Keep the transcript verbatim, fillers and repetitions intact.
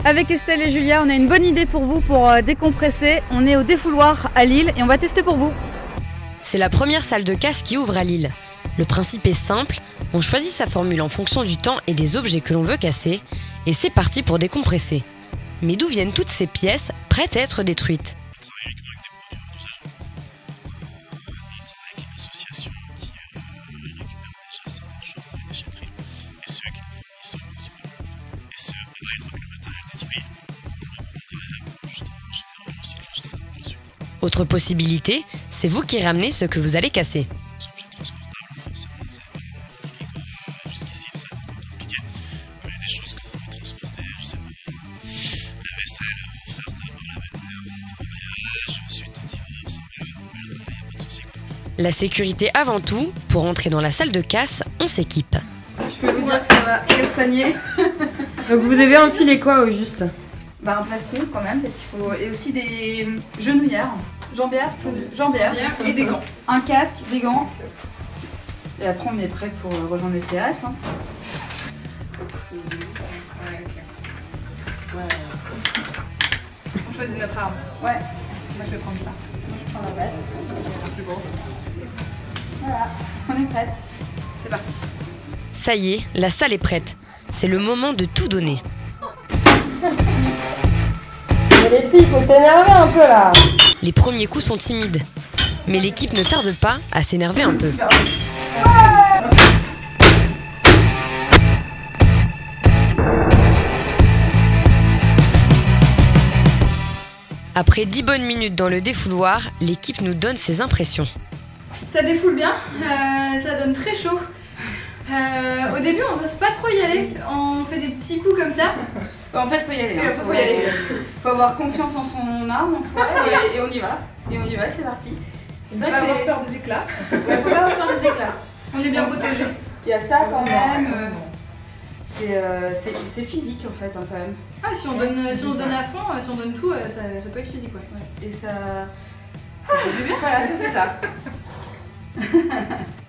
Avec Estelle et Julia, on a une bonne idée pour vous pour décompresser. On est au défouloir à Lille et on va tester pour vous. C'est la première salle de casse qui ouvre à Lille. Le principe est simple, on choisit sa formule en fonction du temps et des objets que l'on veut casser, et c'est parti pour décompresser. Mais d'où viennent toutes ces pièces prêtes à être détruites? Autre possibilité, c'est vous qui ramenez ce que vous allez casser. La sécurité avant tout, pour entrer dans la salle de casse, on s'équipe. Je peux vous dire que ça va castagner. Donc vous avez enfilé quoi au juste? Bah un plastron quand même, parce qu'il faut... Et aussi des genouillères, jambières, jambières et des gants. Un casque, des gants. Et après on est prêt pour rejoindre les C R S. Hein. On choisit notre arme. Ouais, moi je vais prendre ça. Moi je prends la bête. Voilà, on est prête. C'est parti. Ça y est, la salle est prête. C'est le moment de tout donner. Les filles, il faut s'énerver un peu là. Les premiers coups sont timides. Mais l'équipe ne tarde pas à s'énerver un peu. Après dix bonnes minutes dans le défouloir, l'équipe nous donne ses impressions. Ça défoule bien, euh, ça donne très chaud. Euh, au début, on n'ose pas trop y aller, on fait des petits coups comme ça. En fait, faut y aller. Hein. Faut, faut y aller. Faut avoir confiance en son arme, en soi, et, et on y va. Et on y va, c'est parti. C'est vrai que c'est avoir peur des éclats. Ouais, faut pas avoir peur des éclats. On est bien protégé. Il y a ça quand même. Euh, euh, c'est physique en fait, hein, quand même. Ah, si on, donne, si on se donne à fond, si on donne tout, ça, ça peut être physique, ouais. ouais. Et ça. Ça fait du bien. Voilà, ça fait ça.